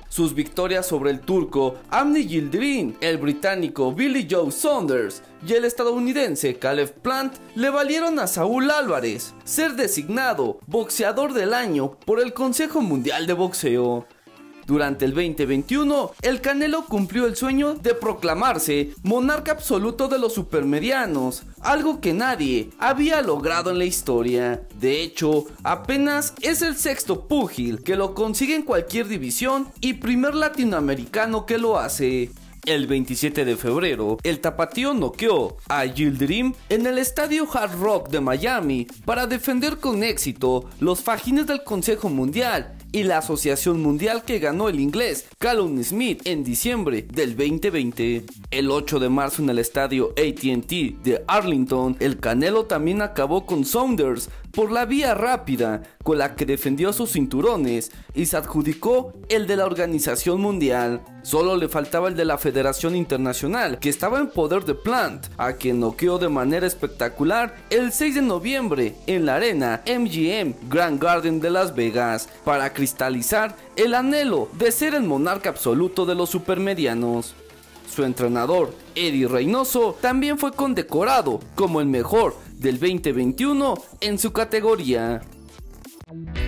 Sus victorias sobre el turco Avni Yildirim, el británico Billy Joe Saunders y el estadounidense Caleb Plant le valieron a Saúl Álvarez ser designado boxeador del año por el Consejo Mundial de Boxeo. Durante el 2021, el Canelo cumplió el sueño de proclamarse monarca absoluto de los supermedianos, algo que nadie había logrado en la historia. De hecho, apenas es el sexto púgil que lo consigue en cualquier división y primer latinoamericano que lo hace. El 27 de febrero, el tapatío noqueó a Yildirim en el estadio Hard Rock de Miami para defender con éxito los fajines del Consejo Mundial y la Asociación Mundial que ganó el inglés Callum Smith en diciembre del 2020. El 8 de marzo en el estadio AT&T de Arlington, el Canelo también acabó con Saunders por la vía rápida con la que defendió sus cinturones y se adjudicó el de la Organización Mundial. Solo le faltaba el de la Federación Internacional, que estaba en poder de Plant, a quien noqueó de manera espectacular el 6 de noviembre en la arena MGM Grand Garden de Las Vegas, para cristalizar el anhelo de ser el monarca absoluto de los supermedianos. Su entrenador, Eddie Reynoso, también fue condecorado como el mejor del 2021 en su categoría.